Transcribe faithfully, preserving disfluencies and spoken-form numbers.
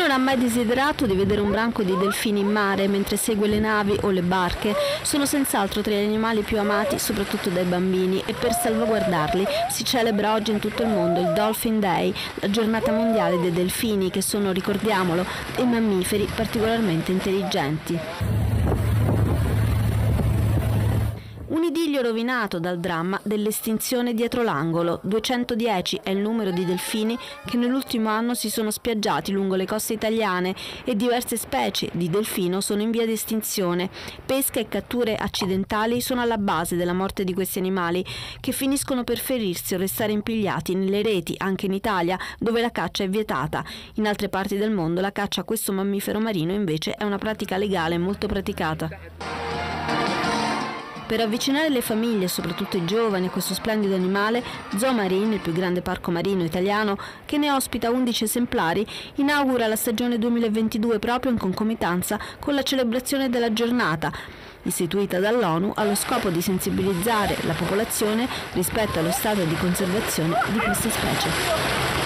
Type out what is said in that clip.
non ha mai desiderato di vedere un branco di delfini in mare mentre segue le navi o le barche? Sono senz'altro tra gli animali più amati, soprattutto dai bambini, e per salvaguardarli si celebra oggi in tutto il mondo il Dolphin Day, la giornata mondiale dei delfini, che sono, ricordiamolo, dei mammiferi particolarmente intelligenti. Un idillio rovinato dal dramma dell'estinzione dietro l'angolo. duecentodieci è il numero di delfini che nell'ultimo anno si sono spiaggiati lungo le coste italiane e diverse specie di delfino sono in via di estinzione. Pesca e catture accidentali sono alla base della morte di questi animali, che finiscono per ferirsi o restare impigliati nelle reti anche in Italia, dove la caccia è vietata. In altre parti del mondo la caccia a questo mammifero marino invece è una pratica legale molto praticata. Per avvicinare le famiglie, soprattutto i giovani, a questo splendido animale, Zoo Marine, il più grande parco marino italiano, che ne ospita undici esemplari, inaugura la stagione duemilaventidue proprio in concomitanza con la celebrazione della giornata, istituita dall'ONU allo scopo di sensibilizzare la popolazione rispetto allo stato di conservazione di queste specie.